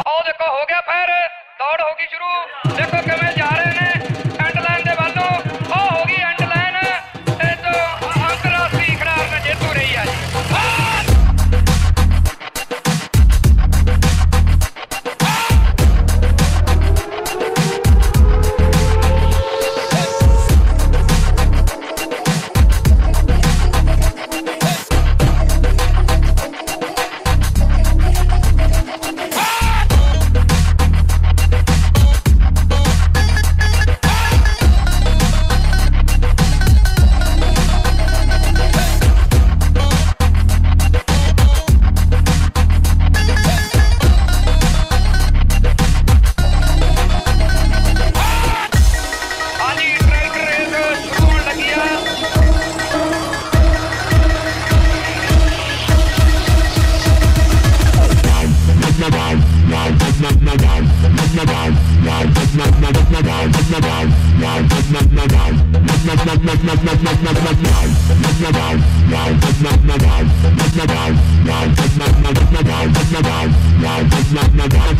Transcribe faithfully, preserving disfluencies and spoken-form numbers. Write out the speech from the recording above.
आओ देखो हो गया फिर दौड़ होगी शुरू। देखो किमें जा रहे ने एंड लाइन दे वालों। ओ होगी एंड लाइन ए तो अंतरराष्ट्रीय खिडार ने जेतू रही है जी। Wow.